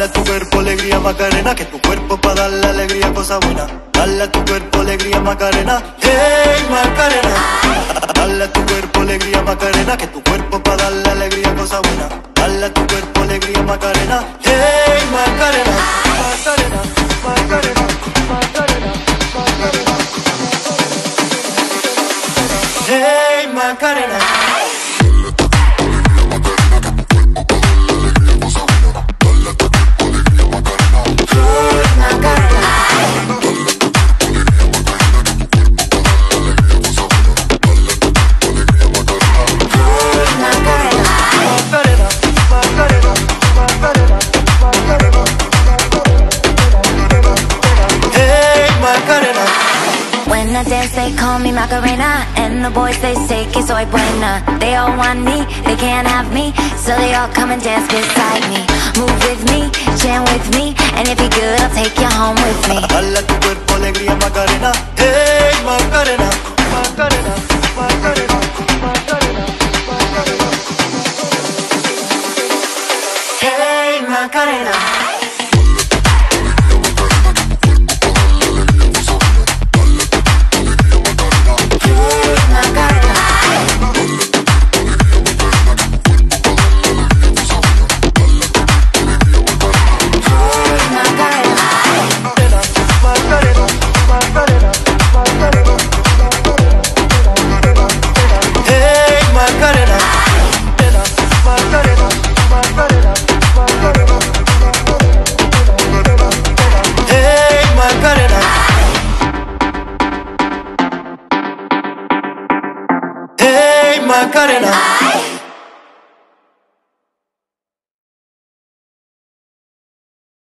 a tu cuerpo alegría Macarena, que tu cuerpo pa' darle alegría, cosa buena. Dale a tu cuerpo alegría Macarena, hey Macarena. Dale a tu cuerpo alegría Macarena, que tu cuerpo pa' darle alegría, cosa buena. Dale a tu cuerpo alegría Macarena, hey Macarena. Macarena, Macarena, Macarena, Macarena. Hey Macarena. When I dance, they call me Macarena, and the boys, they say que soy buena. They all want me, they can't have me, so they all come and dance beside me. Move with me, jam with me, and if you're good, I'll take you home with me. Dale a tu cuerpo alegría Macarena, hey Macarena, Macarena, Macarena, Macarena, Macarena. Hey Macarena. Macarena.